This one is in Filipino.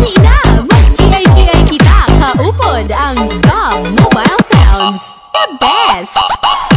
Dali na! Mag-kiay-kiay kita! Kaupod ang Dog Mobile Sounds! The best!